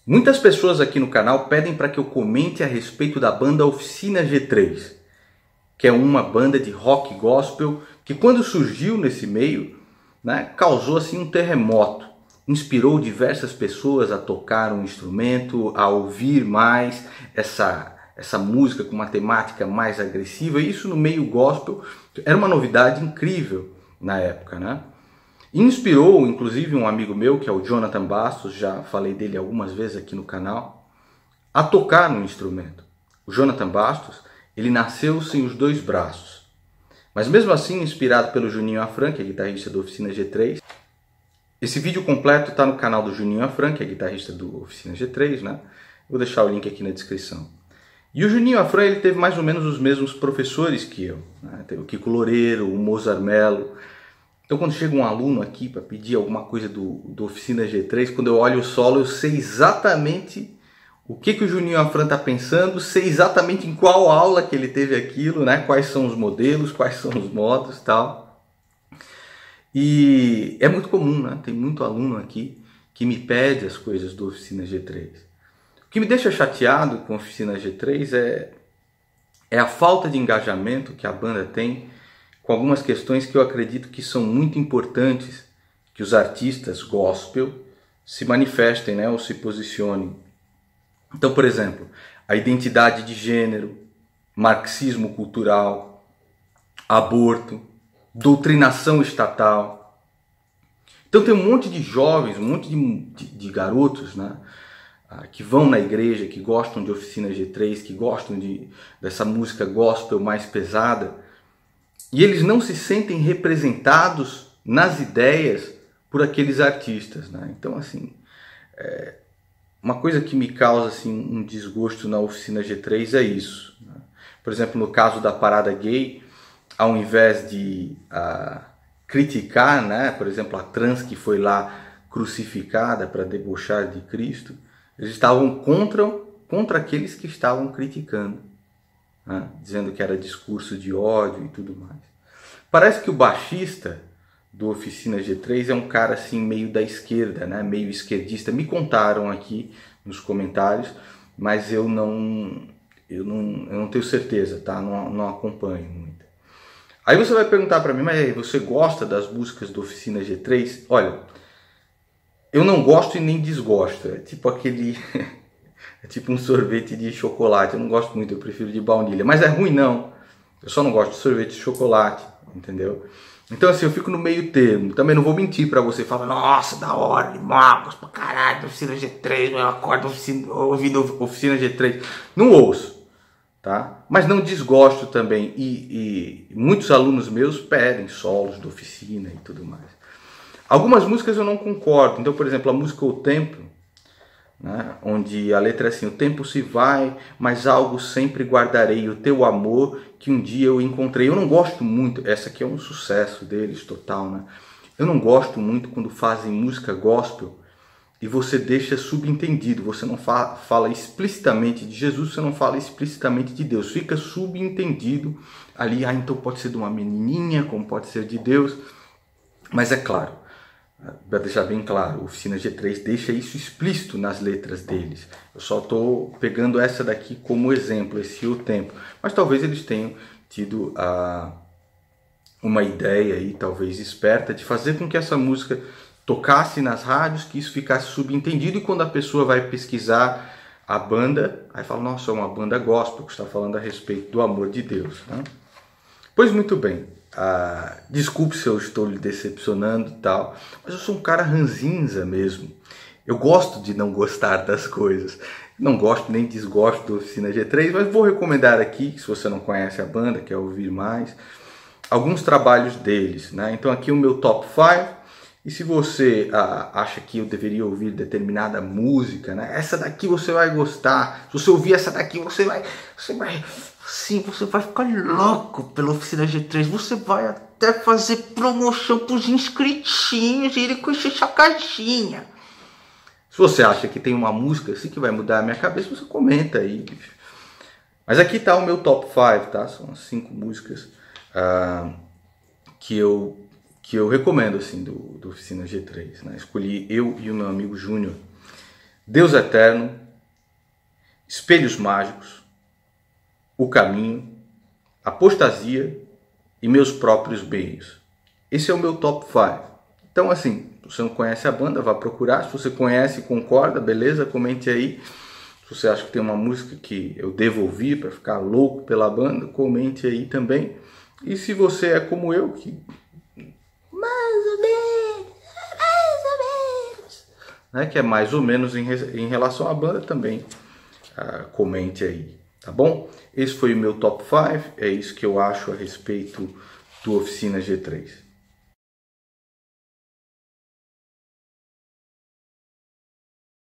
Muitas pessoas aqui no canal pedem para que eu comente a respeito da banda Oficina G3, que é uma banda de rock gospel que, quando surgiu nesse meio, causou assim um terremoto. Inspirou diversas pessoas a tocar um instrumento, a ouvir mais essa música com uma temática mais agressiva. E isso no meio gospel era uma novidade incrível na época, né? Inspirou inclusive um amigo meu, que é o Jonathan Bastos, já falei dele algumas vezes aqui no canal, a tocar no instrumento. O Jonathan Bastos, ele nasceu sem os dois braços, mas mesmo assim inspirado pelo Juninho Afran, que é guitarrista do Oficina G3. Esse vídeo completo está no canal do Juninho Afran, que é guitarrista do Oficina G3, né? Vou deixar o link aqui na descrição. E o Juninho Afran, ele teve mais ou menos os mesmos professores que eu, né? Teve o Kiko Loureiro, o Mozart Mello. Então, quando chega um aluno aqui para pedir alguma coisa do Oficina G3, quando eu olho o solo, eu sei exatamente o que o Juninho Afran está pensando, sei exatamente em qual aula que ele teve aquilo, né? Quais são os modelos, quais são os modos e tal. E é muito comum, né? Tem muito aluno aqui que me pede as coisas do Oficina G3. O que me deixa chateado com a Oficina G3 é a falta de engajamento que a banda tem com algumas questões que eu acredito que são muito importantes que os artistas gospel se manifestem, né, ou se posicionem. Então, por exemplo, a identidade de gênero, marxismo cultural, aborto, doutrinação estatal. Então tem um monte de jovens, um monte de garotos, né, que vão na igreja, que gostam de Oficina G3, que gostam dessa música gospel mais pesada, e eles não se sentem representados nas ideias por aqueles artistas, né? Então, assim, uma coisa que me causa assim, um desgosto na Oficina G3 é isso, né? Por exemplo, no caso da parada gay, ao invés de criticar, né, por exemplo, a trans que foi lá crucificada para debochar de Cristo, eles estavam contra aqueles que estavam criticando, né, dizendo que era discurso de ódio e tudo mais. Parece que o baixista do Oficina G3 é um cara assim meio da esquerda, né, meio esquerdista. Me contaram aqui nos comentários, mas eu não tenho certeza, tá? Não acompanho muito. Aí você vai perguntar para mim, mas você gosta das músicas do Oficina G3? Olha, eu não gosto e nem desgosto. É tipo aquele é tipo um sorvete de chocolate. Eu não gosto muito, eu prefiro de baunilha. Mas é ruim não. Eu só não gosto de sorvete de chocolate, entendeu? Então assim, eu fico no meio termo. Também não vou mentir pra você. Fala, nossa, da hora, animal, gosto pra caralho, Oficina G3, eu acordo ouvindo Oficina G3. Não ouço, tá? Mas não desgosto também. E muitos alunos meus pedem solos de Oficina e tudo mais. Algumas músicas eu não concordo. Então, por exemplo, a música O Tempo, né, onde a letra é assim: o tempo se vai, mas algo sempre guardarei, o teu amor que um dia eu encontrei. Eu não gosto muito, essa aqui é um sucesso deles total, né? Eu não gosto muito quando fazem música gospel e você deixa subentendido, você não fala explicitamente de Jesus, você não fala explicitamente de Deus, fica subentendido ali, então pode ser de uma menininha, como pode ser de Deus, mas é claro, para deixar bem claro, o Oficina G3 deixa isso explícito nas letras deles. Eu só estou pegando essa daqui como exemplo, esse O Tempo. Mas talvez eles tenham tido uma ideia aí, talvez esperta, de fazer com que essa música tocasse nas rádios, que isso ficasse subentendido, e quando a pessoa vai pesquisar a banda, aí fala, nossa, é uma banda gospel que está falando a respeito do amor de Deus, né? Pois muito bem. Desculpe se eu estou lhe decepcionando e tal, mas eu sou um cara ranzinza mesmo. Eu gosto de não gostar das coisas. Não gosto nem desgosto do Oficina G3, mas vou recomendar aqui, se você não conhece a banda, quer ouvir mais, alguns trabalhos deles, né? Então aqui o meu top 5. E se você acha que eu deveria ouvir determinada música, né? Essa daqui você vai gostar. Se você ouvir essa daqui, você vai ficar louco pela Oficina G3. Você vai até fazer promoção para os inscritinhos e ele conhecer essa caixinha. Se você acha que tem uma música assim que vai mudar a minha cabeça, você comenta aí. Mas aqui tá o meu top 5, tá? São as 5 músicas que eu recomendo assim do Oficina G3, né? Escolhi eu e o meu amigo Júnior. Deus Eterno, Espelhos Mágicos, O Caminho, Apostasia e Meus Próprios Meios. Esse é o meu top 5. Então, assim, se você não conhece a banda, vá procurar. Se você conhece e concorda, beleza? Comente aí. Se você acha que tem uma música que eu devo ouvir para ficar louco pela banda, comente aí também. E se você é como eu, que mais ou menos, né, que é mais ou menos em relação à banda também, comente aí, tá bom? Esse foi o meu top 5, é isso que eu acho a respeito do Oficina G3.